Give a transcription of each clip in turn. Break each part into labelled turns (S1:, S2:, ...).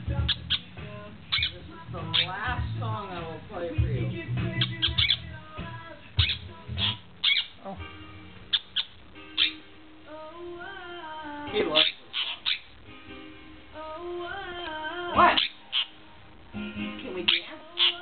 S1: This is the last song I will play for you.
S2: Oh.
S1: He loves this song. What? Can we dance?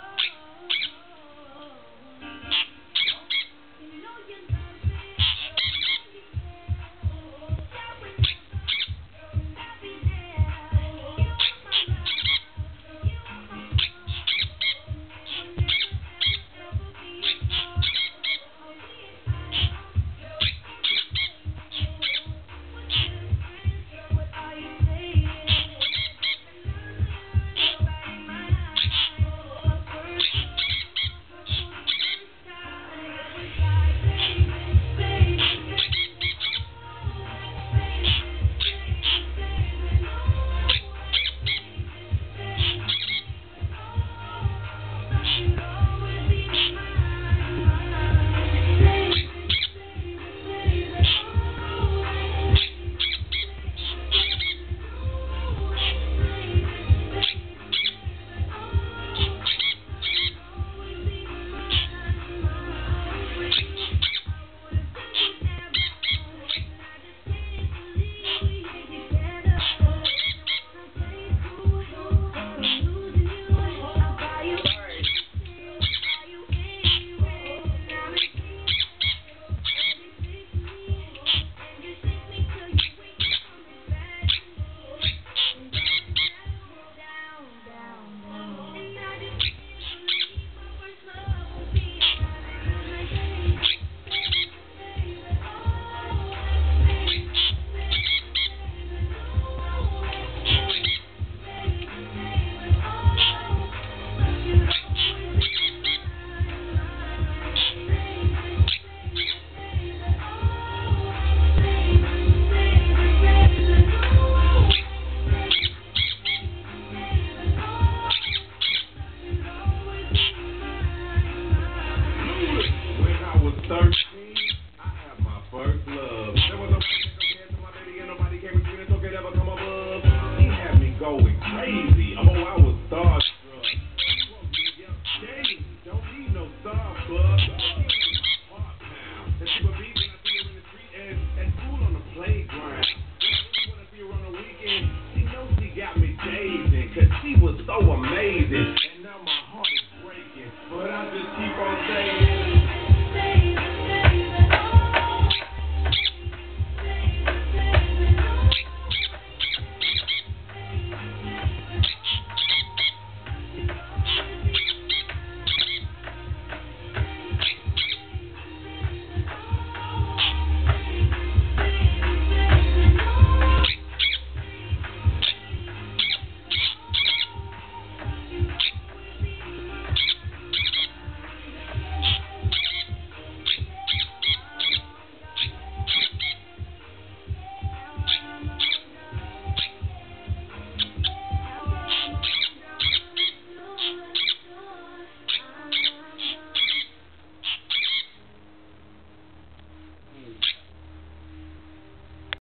S3: Going crazy. Oh, I was starstruck. Don't need no star club. And she would be when I see her in the street and at school on the playground. When I see her on the weekend, she knows she got me dazing, cause she was so amazing.